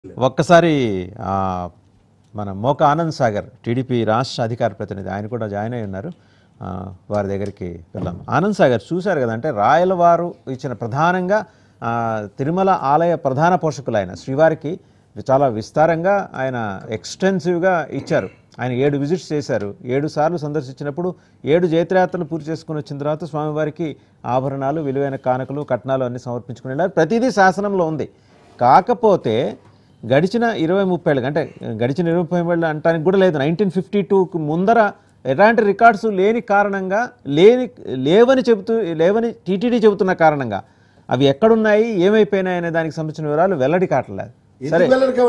ఒక్కసారి మన మోక ఆనంద్ సాగర్ టీడీపీ రాష్ట్ర అధికార ప్రతినిధి ఆయన కూడా జాయిన్ అయి ఉన్నారు. వారి దగ్గరికి వెళ్దాం. ఆనంద్ సాగర్ చూశారు కదా, అంటే రాయలవారు ఇచ్చిన ప్రధానంగా తిరుమల ఆలయ ప్రధాన పోషకులు ఆయన శ్రీవారికి చాలా విస్తారంగా ఆయన ఎక్స్టెన్సివ్గా ఇచ్చారు. ఆయన 7 విజిట్స్ చేశారు. 7 సార్లు సందర్శించినప్పుడు 7 జైత్రయాత్రలు పూర్తి చేసుకుని వచ్చిన తర్వాత స్వామివారికి ఆభరణాలు, విలువైన కానుకలు, కట్నాలు అన్నీ సమర్పించుకుని వెళ్ళారు. ప్రతిదీ శాసనంలో ఉంది. కాకపోతే గడిచిన 20-30 ఏళ్ళకి, అంటే గడిచిన 20-30 ఏళ్ళు అంటానికి కూడా లేదు, 1952కు ముందర ఎలాంటి రికార్డ్స్ లేని కారణంగా లేవని టీటీడీ చెబుతున్న కారణంగా అవి ఎక్కడున్నాయి, ఏమైపోయినాయి అనే దానికి సంబంధించిన వివరాలు వెల్లడి కావట్లేదు. సరే,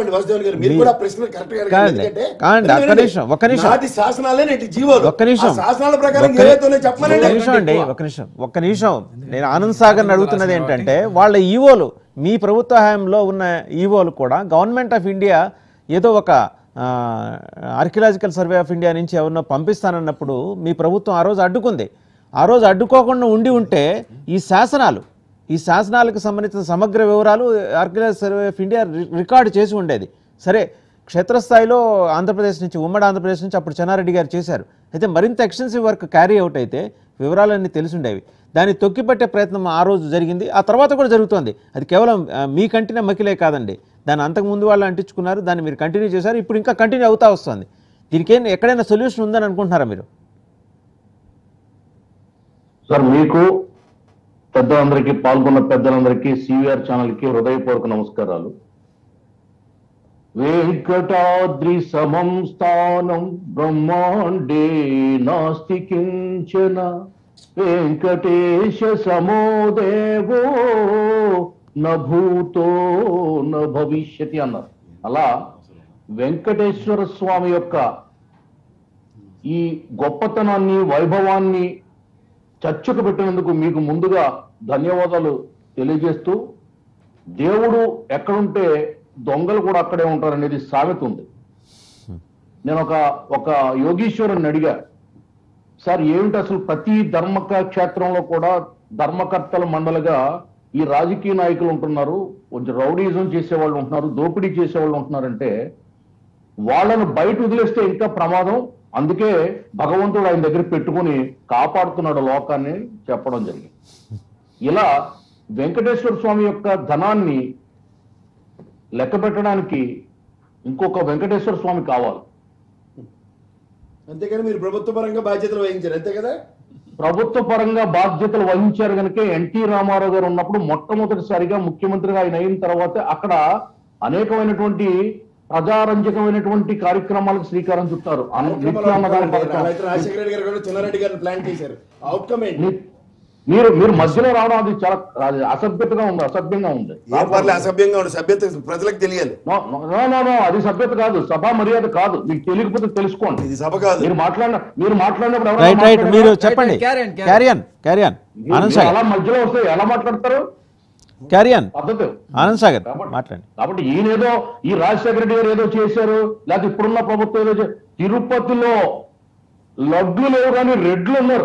ఒక్క నిమిషం నేను ఆనంద్ సాగర్ని అడుగుతున్నది ఏంటంటే, వాళ్ళ ఈవోలు, మీ ప్రభుత్వ హయాంలో ఉన్న ఈవోలు కూడా గవర్నమెంట్ ఆఫ్ ఇండియా ఏదో ఒక ఆర్కియలాజికల్ సర్వే ఆఫ్ ఇండియా నుంచి ఎవరినో పంపిస్తానన్నప్పుడు మీ ప్రభుత్వం ఆ రోజు అడ్డుకుంది. ఆ రోజు అడ్డుకోకుండా ఉంటే ఈ శాసనాలకు సంబంధించిన సమగ్ర వివరాలు archaeological survey of India record చేసి ఉండేది. సరే, క్షేత్రస్థాయిలో ఆంధ్రప్రదేశ్ నుంచి, ఉమ్మడి ఆంధ్రప్రదేశ్ నుంచి అప్పుడు చెన్నారెడ్డి గారు చేశారు. అయితే మరింత ఎక్స్టెన్సివ్ వర్క్ క్యారీ అవుట్ అయితే వివరాలన్నీ తెలిసి ఉండేవి. దాన్ని తొక్కిపట్టే ప్రయత్నం ఆ రోజు జరిగింది, ఆ తర్వాత కూడా జరుగుతోంది. అది కేవలం మీ కంటినే మకిలే కాదండి, దాన్ని అంతకుముందు వాళ్ళు అంటించుకున్నారు, దాన్ని మీరు కంటిన్యూ చేశారు, ఇప్పుడు ఇంకా కంటిన్యూ అవుతా వస్తుంది. దీనికి ఎక్కడైనా సొల్యూషన్ ఉందని అనుకుంటున్నారా మీరు? సార్, మీకు పెద్దలందరికీ, పాల్గొన్న పెద్దలందరికీ, సివిఆర్ ఛానల్కి హృదయపూర్వక నమస్కారాలు. వెంకటాద్రి సమం స్థానం బ్రహ్మాండే నాస్తి కించన వెంకటేశ సమో దేవో నభూతో న భవిష్యతి అన్నారు. అలా వెంకటేశ్వర స్వామి యొక్క ఈ గొప్పతనాన్ని, వైభవాన్ని చర్చకు పెట్టినందుకు మీకు ముందుగా ధన్యవాదాలు తెలియజేస్తూ, దేవుడు ఎక్కడుంటే దొంగలు కూడా అక్కడే ఉంటారనేది సామెత ఉంది. నేను ఒక యోగీశ్వరుని అడిగా, సార్ ఏమిటి అసలు ప్రతి క్షేత్రంలో కూడా ధర్మకర్తల మండలిగా ఈ రాజకీయ నాయకులు ఉంటున్నారు, కొంచెం రౌడీజం చేసేవాళ్ళు ఉంటున్నారు, దోపిడీ చేసేవాళ్ళు ఉంటున్నారంటే వాళ్ళను బయట వదిలేస్తే ఇంకా ప్రమాదం, అందుకే భగవంతుడు ఆయన దగ్గర పెట్టుకుని కాపాడుతున్నాడు లోకాన్ని చెప్పడం జరిగింది. ఇలా వెంకటేశ్వర స్వామి యొక్క ధనాన్ని లెక్క పెట్టడానికి ఇంకొక వెంకటేశ్వర స్వామి కావాలి. అంతేకాని మీరు ప్రభుత్వ పరంగా బాధ్యతలు వహించారు, అంతే కదా? ప్రభుత్వ పరంగా బాధ్యతలు వహించారు కనుక ఎన్టీ రామారావు గారు ఉన్నప్పుడు మొట్టమొదటిసారిగా ముఖ్యమంత్రిగా ఆయన అయిన తర్వాత అక్కడ అనేకమైనటువంటి ప్రజారంజకమైనటువంటి కార్యక్రమాలకు శ్రీకారం చుట్టారు. మీరు మధ్యలో రావడం అది చాలా అసభ్యతగా ఉంది, అసభ్యంగా ఉంది. అసభ్యంగా ఉంది, సభ్యత ప్రజలకు తెలియాలి. అది సభ్యత కాదు, సభా మర్యాద కాదు. మీకు తెలియకపోతే తెలుసుకోండి, ఇది సభ కాదు. మీరు మాట్లాడినప్పుడు మీరు చెప్పండి, అలా మధ్యలో వస్తే ఎలా మాట్లాడతారు? పద్ధతి ఆనంద్ సాగర్ మాట్లాడండి. కాబట్టి ఈయనేదో, ఈ రాజశేఖర రెడ్డి గారు ఏదో చేశారు, లేకపోతే ఇప్పుడున్న ప్రభుత్వం ఏదో తిరుపతిలో లడ్లు లేవు కానీ రెడ్లు ఉన్నారు.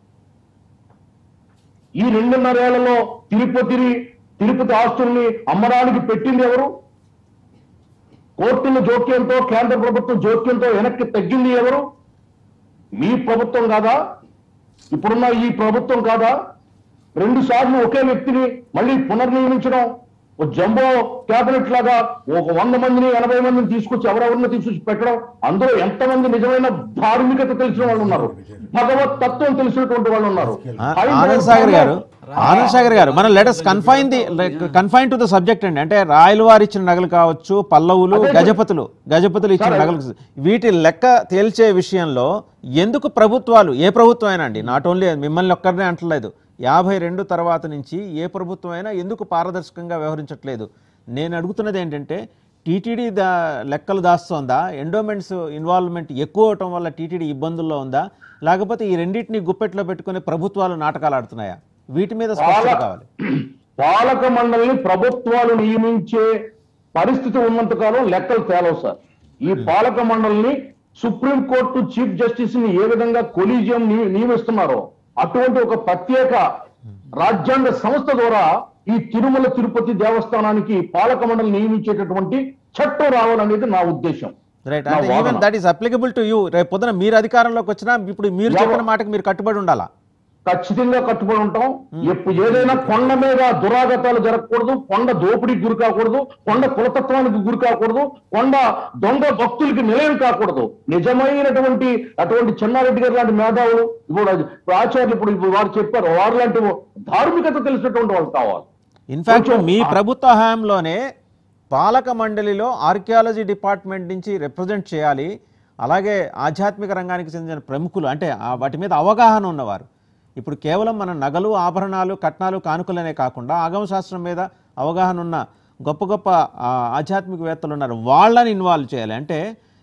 ఈ 2.5 ఏళ్లలో తిరుపతి ఆస్తుల్ని అమ్మడానికి పెట్టింది ఎవరు? కోర్టుల జోక్యంతో, కేంద్ర ప్రభుత్వం జోక్యంతో వెనక్కి తగ్గింది ఎవరు? మీ ప్రభుత్వం కాదా? ఇప్పుడున్న ఈ ప్రభుత్వం కాదా? 2 సార్లు ఒకే వ్యక్తిని మళ్ళీ పునర్నియమించడం, జంబో క్యాబినెట్ లాగా ఒక 100 మందిని 80 మందిని తీసుకొచ్చి ఎవరెవరిని తీసుకొచ్చి పెట్టడం, అందులో ఎంతమంది నిజమైన ధార్మికత తెలిసిన వాళ్ళు ఉన్నారు, భగవత్ తత్వం తెలిసినటువంటి వాళ్ళు ఉన్నారు. ఆనంద్ సాగర్ గారు మనం let's confine to the subject అండి. అంటే రాయల వారు ఇచ్చిన నగలు కావచ్చు, పల్లవులు, గజపతులు ఇచ్చిన నగలు, వీటి లెక్క తేల్చే విషయంలో ఎందుకు ప్రభుత్వాలు, ఏ ప్రభుత్వం అయినా అండి, నాట్ ఓన్లీ మిమ్మల్ని ఒక్కరినే అంటలేదు, 52 తర్వాత నుంచి ఏ ప్రభుత్వం అయినా ఎందుకు పారదర్శకంగా వ్యవహరించట్లేదు? నేను అడుగుతున్నది ఏంటంటే, టీటీడీ లెక్కలు దాస్తోందా, ఎండోమెంట్స్ ఇన్వాల్వ్మెంట్ ఎక్కువ అవటం వల్ల టీటీడీ ఇబ్బందుల్లో ఉందా, లేకపోతే ఈ రెండింటినీ గుప్పెట్లో పెట్టుకుని ప్రభుత్వాలు నాటకాలు ఆడుతున్నాయా? వీటి మీద స్పష్టత కావాలి. పాలక మండలిని ప్రభుత్వాలు నియమించే పరిస్థితి ఉన్నంతకాలం లెక్కలు తేలవు సార్. ఈ పాలక మండలిని సుప్రీంకోర్టు చీఫ్ జస్టిస్ ని ఏ విధంగా కొలీజియం నియమిస్తున్నారో అటువంటి ఒక ప్రత్యేక రాజ్యాంగ సంస్థ ద్వారా ఈ తిరుమల తిరుపతి దేవస్థానానికి పాలక మండలి నియమించేటటువంటి చట్టం రావాలనేది నా ఉద్దేశం. రైట్, నా అంటే వాదన. Even that is applicable to you. రేపు పొద్దున మీరు అధికారంలోకి వచ్చినా ఇప్పుడు మీరు చెప్పిన మాటకు మీరు కట్టుబడి ఉండాలా? ఖచ్చితంగా కట్టుబడి ఉంటాం. ఎప్పుడు ఏదైనా కొండ మీద దురాగతాలు జరగకూడదు, కొండ దోపిడీకి గురి కాకూడదు, కొండ కులతత్వానికి గురి కాకూడదు, కొండ దొంగ భక్తులకి నిలయం కాకూడదు. నిజమైనటువంటి అటువంటి చెన్నారెడ్డి గారు లాంటి మేధావులు, ఇప్పుడు ఆచార్యులు ఇప్పుడు వారు చెప్పారు, వారు లాంటి ధార్మికత తెలిసినటువంటి వాళ్ళు కావాలి. ఇన్ఫాక్ట్ మీ ప్రభుత్వ హయాంలోనే పాలక మండలిలో ఆర్కియాలజీ డిపార్ట్మెంట్ నుంచి రిప్రజెంట్ చేయాలి, అలాగే ఆధ్యాత్మిక రంగానికి చెందిన ప్రముఖులు అంటే వాటి మీద అవగాహన ఉన్నవారు. ఇప్పుడు కేవలం మన నగలు, ఆభరణాలు, కట్నాలు, కానుకలనే కాకుండా ఆగమ శాస్త్రం మీద అవగాహన ఉన్న గొప్ప గొప్ప ఆధ్యాత్మికవేత్తలు ఉన్నారు, వాళ్ళని ఇన్వాల్వ్ చేయాలి. అంటే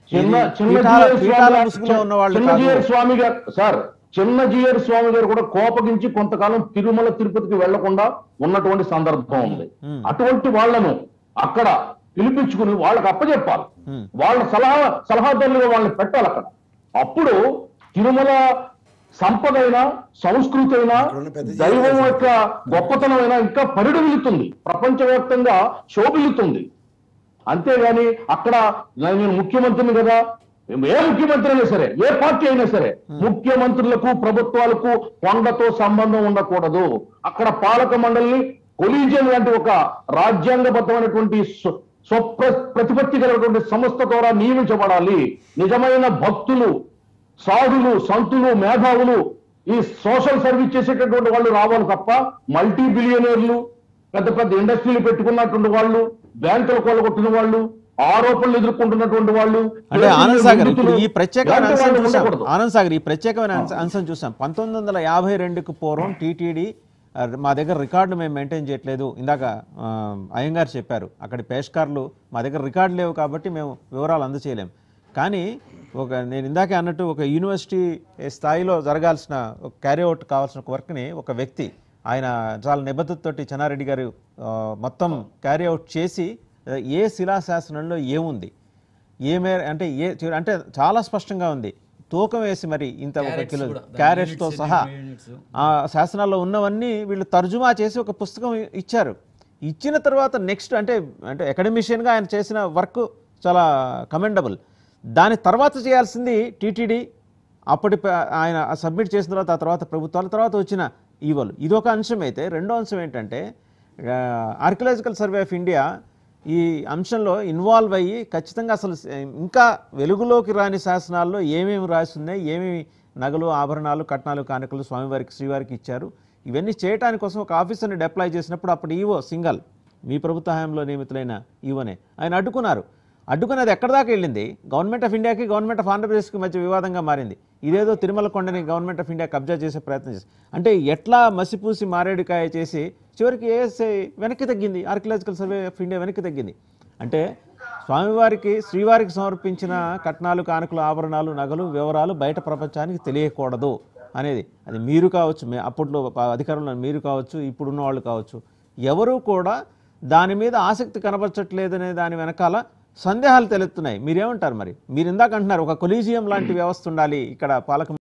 పీఠాల ముసుగులో ఉన్న వాళ్ళు స్వామి గారు సార్, చిన్నజీయర్ స్వామి గారు కూడా కోపగించి కొంతకాలం తిరుమల తిరుపతికి వెళ్లకుండా ఉన్నటువంటి సందర్భం ఉంది. అటువంటి వాళ్లను అక్కడ పిలిపించుకుని వాళ్ళకి అప్పచెప్పాలి, వాళ్ళ సలహాదారులుగా వాళ్ళని పెట్టాలి అక్కడ. అప్పుడు తిరుమల సంపద అయినా, సంస్కృతి అయినా, దైవం యొక్క గొప్పతనం అయినా ఇంకా పరిడవిల్లుతుంది, ప్రపంచవ్యాప్తంగా శోభిల్లుతుంది. అంతేగాని అక్కడ నేను ముఖ్యమంత్రిని కదా, ఏ ముఖ్యమంత్రి అయినా సరే, ఏ పార్టీ అయినా సరే, ముఖ్యమంత్రులకు ప్రభుత్వాలకు కొండతో సంబంధం ఉండకూడదు. అక్కడ పాలక మండలిని కొలీజియం లాంటి ఒక రాజ్యాంగబద్ధమైనటువంటి ప్రతిపత్తి కలిగినటువంటి సంస్థ ద్వారా నియమించబడాలి. నిజమైన భక్తులు, సాధులు, సంతులు, మేధావులు, ఈ సోషల్ సర్వీస్ చేసేటటువంటి వాళ్ళు రావాలి తప్ప మల్టీ బిలియనీర్లు, పెద్ద పెద్ద ఇండస్ట్రీలు పెట్టుకున్నటువంటి వాళ్ళు, బ్యాంకుల కొల్లగొట్టిన వాళ్ళు, ఆరోపణలు ఎదుర్కొంటున్నటువంటి వాళ్ళు. అంటే ఆనంద్ సాగర్ ఇప్పుడు ఈ ప్రత్యేకమైన అంశం చూసాం. ఆనంద్ సాగర్ ఈ ప్రత్యేకమైన అంశం చూసాం. 1952కు పూర్వం టీటీడీ మా దగ్గర రికార్డు మేము మెయింటైన్ చేయట్లేదు, ఇందాక అయ్యంగారు చెప్పారు, అక్కడి పేష్కార్లు మా దగ్గర రికార్డు లేవు కాబట్టి మేము వివరాలు అందచేయలేము. కానీ నేను ఇందాకే అన్నట్టు ఒక యూనివర్సిటీ స్థాయిలో జరగాల్సిన క్యారీ అవుట్ కావాల్సిన వర్క్ని ఒక వ్యక్తి ఆయన చాలా నిబద్ధతతోటి చెన్నారెడ్డి గారు మొత్తం క్యారీ అవుట్ చేసి ఏ శిలాశాసనంలో ఏముంది, అంటే చాలా స్పష్టంగా ఉంది, తూకం వేసి మరి ఇంత 1 కిలో క్యారెట్స్తో సహా ఆ శాసనాల్లో ఉన్నవన్నీ వీళ్ళు తర్జుమా చేసి ఒక పుస్తకం ఇచ్చారు. ఇచ్చిన తర్వాత నెక్స్ట్ అంటే అకాడమిషియన్గా ఆయన చేసిన వర్క్ చాలా కమెండబుల్. దాని తర్వాత చేయాల్సింది టీటీడీ, అప్పటి ఆయన సబ్మిట్ చేసిన తర్వాత ఆ తర్వాత ప్రభుత్వాల తర్వాత వచ్చిన ఈవోలు. ఇదొక అంశం అయితే, రెండో అంశం ఏంటంటే ఆర్కియలాజికల్ సర్వే ఆఫ్ ఇండియా ఈ అంశంలో ఇన్వాల్వ్ అయ్యి ఖచ్చితంగా అసలు ఇంకా వెలుగులోకి రాని శాసనాల్లో ఏమేమి రాసి ఉన్నాయి, ఏమేమి నగలు, ఆభరణాలు, కట్నాలు, కానుకలు స్వామివారికి, శ్రీవారికి ఇచ్చారు, ఇవన్నీ చేయడానికి కోసం ఒక ఆఫీసర్ని డిప్లాయ్ చేసినప్పుడు అప్పుడు ఈవో సింగల్ మీ ప్రభుత్వ హయాంలో నియమితులైన ఈవోనే ఆయన అడ్డుకున్నారు. అడ్డుకున్నది ఎక్కడ దాకా వెళ్ళింది, గవర్నమెంట్ ఆఫ్ ఇండియాకి గవర్నమెంట్ ఆఫ్ ఆంధ్రప్రదేశ్కి మధ్య వివాదంగా మారింది. ఇదేదో తిరుమల కొండని గవర్నమెంట్ ఆఫ్ ఇండియా కబ్జా చేసే ప్రయత్నం చేసి, అంటే ఎట్లా మసిపూసి మారేడుకాయ చేసి చివరికి ఏఎస్ఐ వెనక్కి తగ్గింది, ఆర్కియలాజికల్ సర్వే ఆఫ్ ఇండియా వెనక్కి తగ్గింది. అంటే స్వామివారికి, శ్రీవారికి సమర్పించిన కట్నాలు, కానుకలు, ఆభరణాలు, నగలు వివరాలు బయట ప్రపంచానికి తెలియకూడదు అనేది, అది మీరు కావచ్చు, అప్పట్లో అధికారంలో మీరు కావచ్చు, ఇప్పుడున్న వాళ్ళు కావచ్చు, ఎవరూ కూడా దాని మీద ఆసక్తి కనబరచట్లేదనే దాని వెనకాల సందేహాలు తెలుస్తున్నాయి. మీరేమంటారు? మరి మీరు ఇందాక అంటున్నారు ఒక కొలీజియం లాంటి వ్యవస్థ ఉండాలి ఇక్కడ పాలక